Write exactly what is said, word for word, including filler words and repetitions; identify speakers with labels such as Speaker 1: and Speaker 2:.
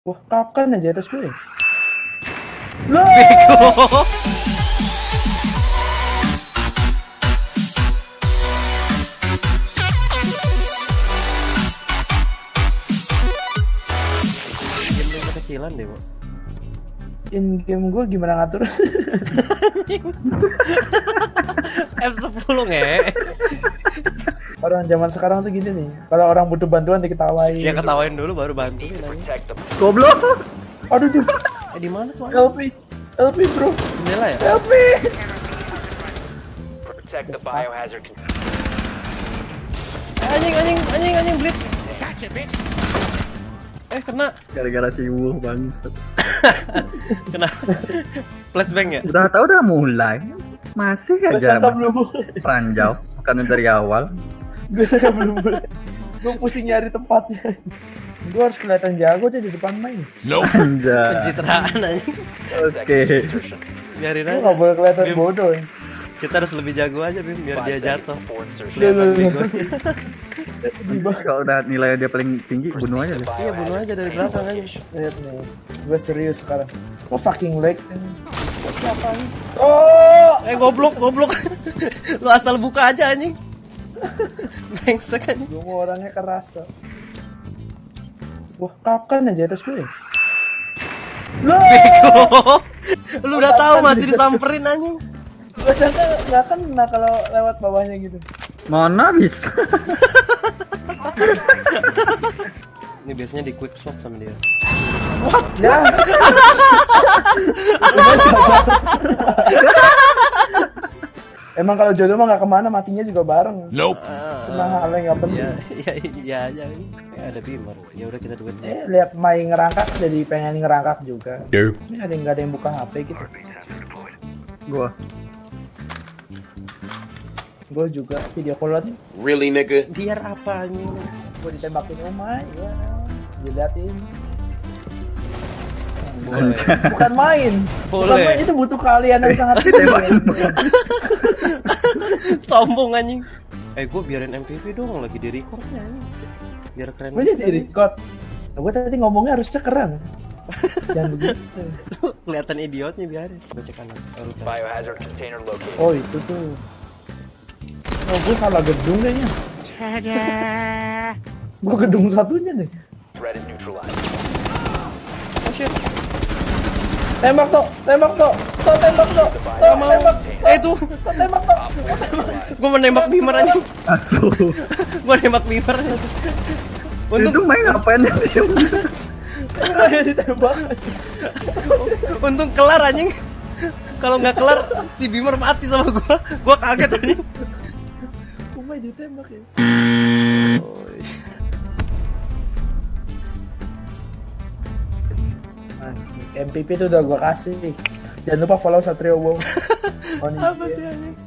Speaker 1: Wah, kapan aja atas gue? Loh!
Speaker 2: Bego. Game kecilan deh, Bu.
Speaker 1: In game gue gimana ngatur?
Speaker 2: F sepuluh nge.
Speaker 1: Orang zaman sekarang tuh gini nih. Kalau orang butuh bantuan diketawain.
Speaker 2: Ya ketawain dulu baru bantuin aja.
Speaker 1: Goblok. Aduh tuh.
Speaker 2: Eh di mana tuh?
Speaker 1: L P. L P, bro.
Speaker 2: Jendela ya?
Speaker 1: L P.
Speaker 3: Protect the biohazard container.
Speaker 2: Eh, anjing anjing anjing anjing blitz. Eh kena.
Speaker 4: Gara-gara si Wuh bangsat.
Speaker 2: Kena. Flashbang ya?
Speaker 4: Udah tau udah mulai. Masih
Speaker 1: Gue
Speaker 4: aja
Speaker 1: sangka belum mulai.
Speaker 4: ranjau. Bukan dari awal.
Speaker 1: Gue sangka belum mulai. Gue pusing nyari tempatnya. Gue harus kelihatan jago aja di depan main.
Speaker 4: Anjay.
Speaker 2: Pencitraan anjing.
Speaker 4: Oke.
Speaker 2: Biarin
Speaker 1: Gue
Speaker 2: aja.
Speaker 1: gak boleh kelihatan
Speaker 2: Bim.
Speaker 1: bodoh ya.
Speaker 2: Kita harus lebih jago aja, Bim, biar dia jatuh.
Speaker 1: Loh,
Speaker 2: Kelihatan
Speaker 1: loh, loh.
Speaker 2: begonya.
Speaker 4: Kalau udah nilai dia paling tinggi, bunuh aja deh.
Speaker 2: Iya, bunuh aja dari belakang aja.
Speaker 1: Lihat nih. Gue serius sekarang. Oh fucking lag. Oh!
Speaker 2: Eh goblok, goblok. Lu asal buka aja anjing. Brengsek anjing.
Speaker 1: Gue mau orangnya keras tuh. Wah, kapan aja atas gue? Loh!
Speaker 2: Bego. Lu udah tahu masih disamperin anjing.
Speaker 1: Gue sangka gak kena kalau lewat bawahnya gitu.
Speaker 4: Mana bisa?
Speaker 2: Ini biasanya di quick swap sama dia.
Speaker 1: Ya. Gue sabar. Emang kalau jodoh mah gak kemana, matinya juga bareng.
Speaker 5: Nope.
Speaker 1: Tenang, hal yang gak penting.
Speaker 2: Iya, iya, iya aja. Eh, ada Bimmer. Ya udah kita duet.
Speaker 1: Eh, lihat Mai ngerangkak jadi pengen ngerangkak juga.
Speaker 5: Derp.
Speaker 1: Ini ada yang gak ada yang buka H P gitu.
Speaker 4: Gua.
Speaker 1: Gue juga video call nih.
Speaker 5: Really, nigga?
Speaker 2: Biar apa anjing?
Speaker 1: Gue ditembakin Umay, ya. Diliatin.
Speaker 2: Boleh.
Speaker 1: Bukan main. Bukan
Speaker 2: Boleh.
Speaker 1: main, itu butuh keahlian yang sangat tinggi.
Speaker 2: Sombong anjing. Eh, gua biarin M V P dong lagi di recordnya anjing. Biar keren.
Speaker 1: Gue jadi record. Nah, gue tadi ngomongnya harusnya keren. Jangan begitu.
Speaker 2: Kelihatan idiotnya biarin. Gua cek kanan. Oh, lupa.
Speaker 3: Biohazard container located.
Speaker 1: Oh itu tuh. Oh gue salah gedung kayaknya. Gue gedung satunya nih.
Speaker 3: Threat is neutralized.
Speaker 2: Oh shit.
Speaker 1: Tembak toh, tembak toh, toh tembak toh, toh tembak.
Speaker 2: Eh itu,
Speaker 1: Toh tembak toh.
Speaker 2: gua menembak Bimmer anjing.
Speaker 4: Asu.
Speaker 2: Gua nembak Bimmer.
Speaker 4: Itu
Speaker 2: Untung
Speaker 4: main ngapain dia?
Speaker 1: Kayak ditembak.
Speaker 2: untung kelar anjing. Kalau nggak kelar si Bimmer mati sama gua. Gua kaget anjing.
Speaker 1: Umay ditembak ya. Asik. M V P itu udah gue kasih. Jangan lupa follow Satrio Wow.
Speaker 2: Apa sih anjing?